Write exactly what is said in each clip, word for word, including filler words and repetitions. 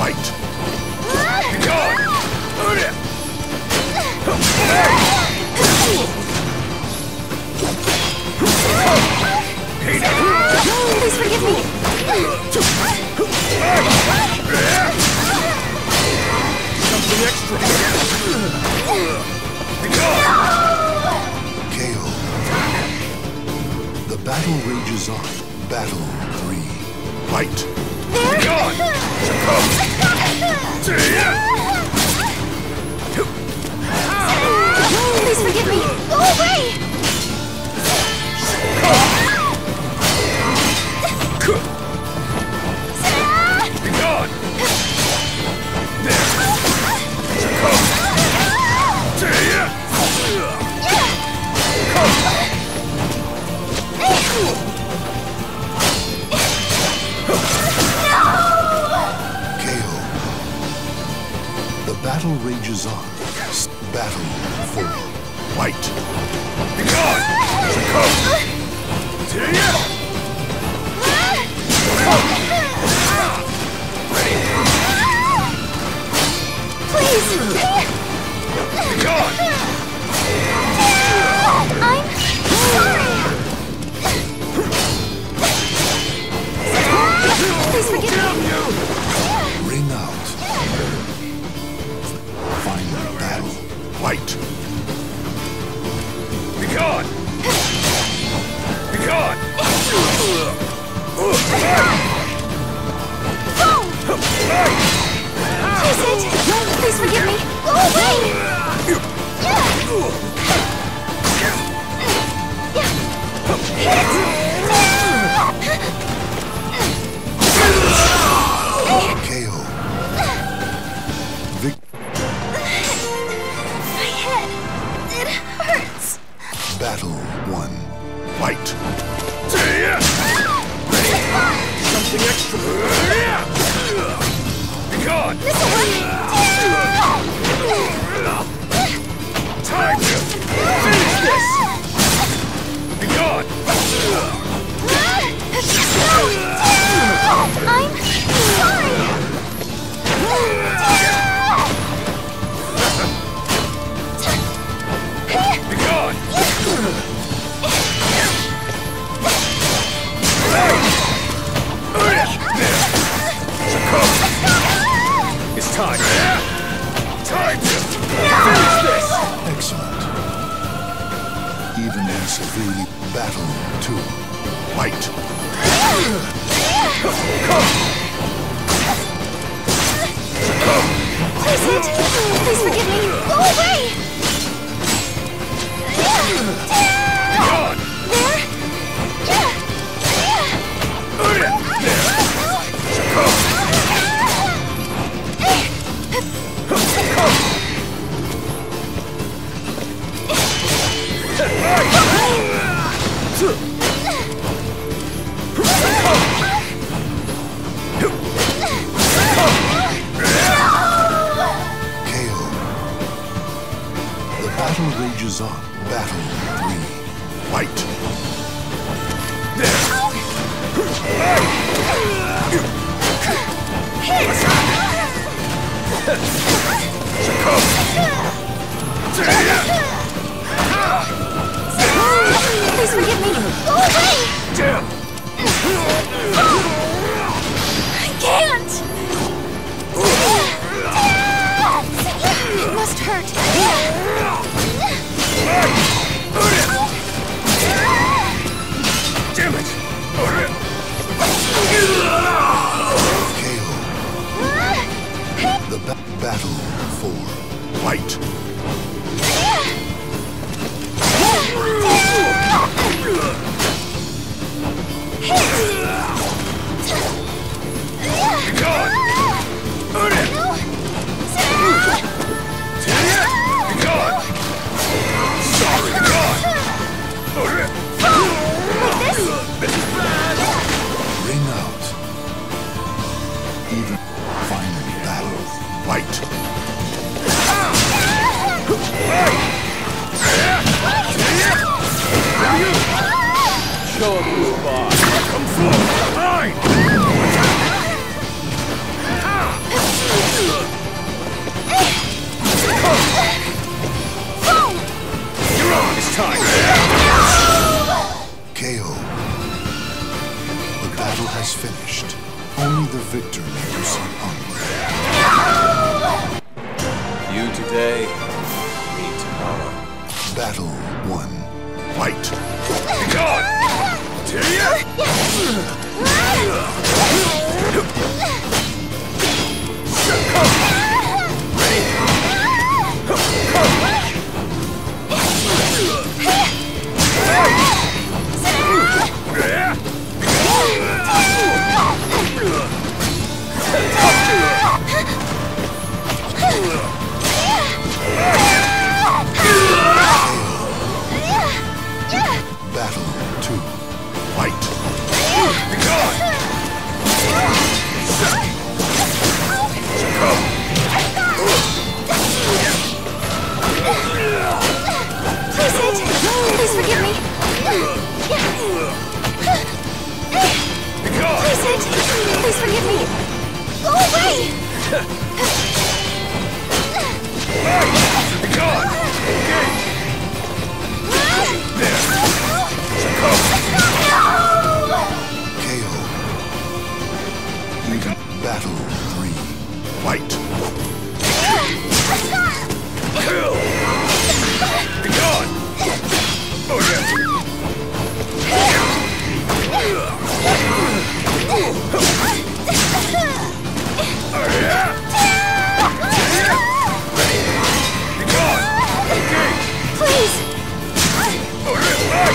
Fight! Be gone! Please forgive me! Something extra! Be gone! K O. The battle rages on. Battle three. Fight! Be gone! Please forgive me! Go away! Be gone! There! K O. The battle rages on. Battle four. Fight! Be gone! Please! Be gone! I'm sorry! Please forgive me! Ring out. Final battle. Fight! Be gone! Be gone! Is it? Please forgive me! Go away! K O. Vic. My head. It hurts. Battle one. Fight! Something extra! Be gone! This'll work! Time to finish this! Be gone! I'm sorry! Be gone! It's time! Time to finish this! Excellent. Even and severely. Battle two. Fight! Please, it. Please forgive me! Go away! Be gone! K O. The battle rages on. Battle three. Fight! Please forgive me! Go away! I can't! It must hurt. Damn it! K O. The ba battle four. Fight! Be gone! Be gone! Sorry, be gone! Ring out. Even final battle. Fight! Show him who's boss. Come forward! Mine! the victor may proceed onward. You today, me tomorrow. Battle one. Fight! Be gone! Battle two. Fight! Be gone! Please, Sage. Please forgive me. Be gone! Please, Sage. Please forgive me. Go away! Be gone! Engage! There! K O. Even battle three. Fight! Kill! Be gone! Oh yeah! Oh yeah! Be gone! Engage! Please! Oh yeah!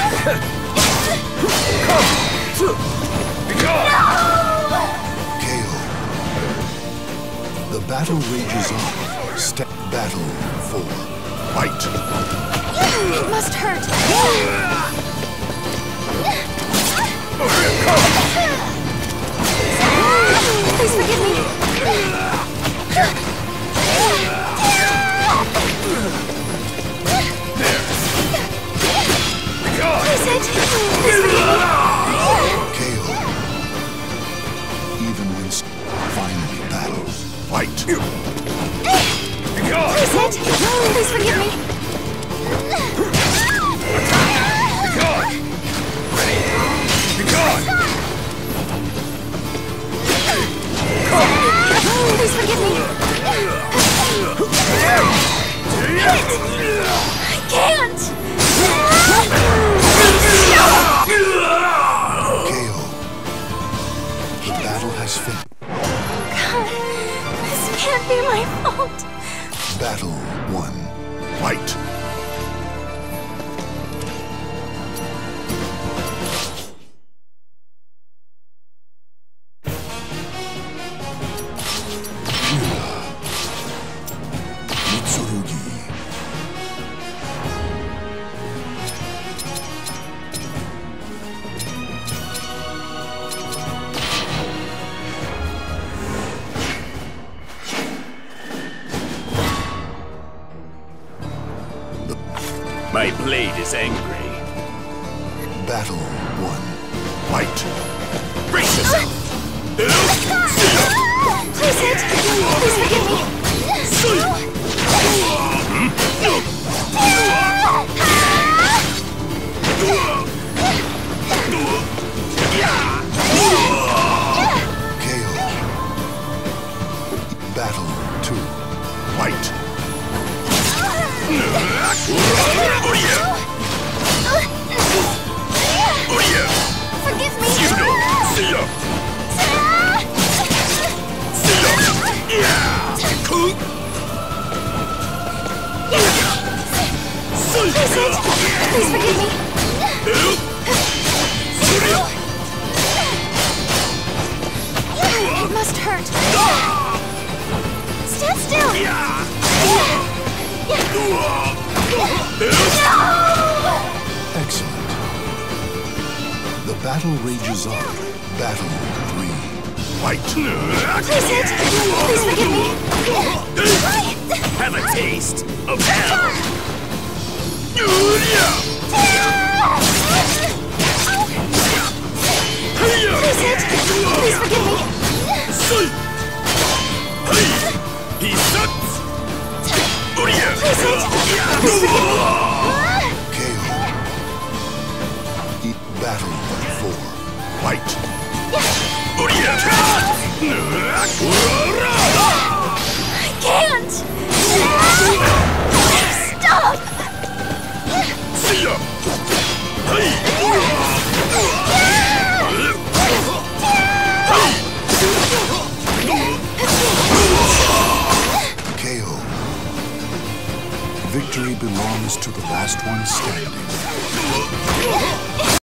Come! Be gone! K O. The battle rages on. Step battle four. Fight! It must hurt. Oh yeah! Come! Please forgive me. There! Be gone! Please, Sage. Please forgive me. K O. Even when s- finally battles. Fight! Be gone! Please, Sage. Please forgive me. Be gone! Ready? Be gone! Please forgive me. I can't. K O. The battle has finished. God, this can't be my fault. Battle one. Fight! Mitsurugi. My blade is angry. Battle one. Fight! Brace yourself! Please, Sage. Please forgive me. K O. Battle two. Fight! Forgive me. Please, Sage. Please forgive me. It must hurt. Stand still. Excellent. The battle rages on. Battle three. Fight! Please, Sage. Please forgive me. Have a taste of hell! Please, Sage. Please forgive me. He sucks! Please, Sage. Please forgive me. K O. E- battle four. Fight! I can't! Stop! See ya! Hey! K O. Victory belongs to the last one standing.